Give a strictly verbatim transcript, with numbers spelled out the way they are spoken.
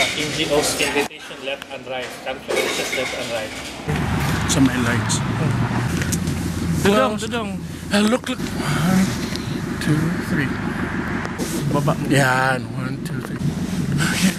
N G Os invitation left and right, conferences left and right. Sa may lights. Dudong, dudong. Ah, look, look. One, two, three. Baba mo. Yan. One, two, three.